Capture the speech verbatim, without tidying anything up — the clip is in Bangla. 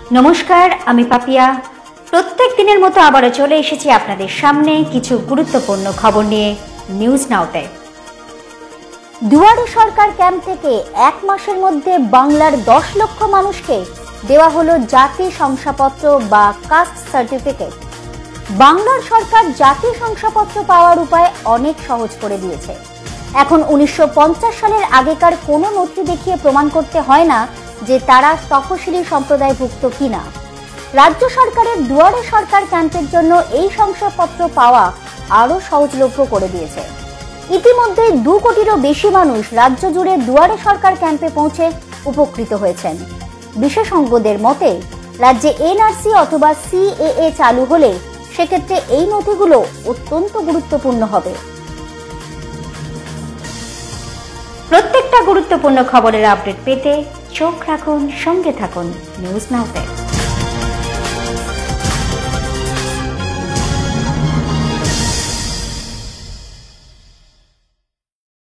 নমস্কার, আমি পাপিয়া। প্রত্যেক দিনের মতো আবারও চলে এসেছি আপনাদের সামনে কিছু গুরুত্বপূর্ণ খবর নিয়ে নিউজ নাওতে। দুয়ারে সরকার ক্যাম্প থেকে এক মাসের মধ্যে বাংলার দশ লক্ষ মানুষকে দেওয়া হলো জাতি শংসাপত্র বা কাস্ট সার্টিফিকেট। বাংলার সরকার জাতি শংসাপত্র পাওয়ার উপায় অনেক সহজ করে দিয়েছে। এখন উনিশশো পঞ্চাশ সালের আগেকার কোনো নথি দেখিয়ে প্রমাণ করতে হয় না যে তারা তফসিলি সম্প্রদায়ভুক্ত কিনা। রাজ্য সরকারের দুয়ারে সরকার ক্যাম্পের জন্য এই শংসাপত্র পাওয়া আরো সহজলভ্য করে দিয়েছে। ইতিমধ্যে দু কোটিরও বেশি মানুষ রাজ্য জুড়ে দুয়ারে সরকার ক্যাম্পে পৌঁছে উপকৃত হয়েছেন। বিশেষজ্ঞদের মতে রাজ্যে এনআরসি অথবা সিএএ চালু হলে সেক্ষেত্রে এই নথিগুলো অত্যন্ত গুরুত্বপূর্ণ হবে। প্রত্যেকটা গুরুত্বপূর্ণ খবরের আপডেট পেতে চোখ রাখুন, সঙ্গে থাকুন নিউজ নাওতে।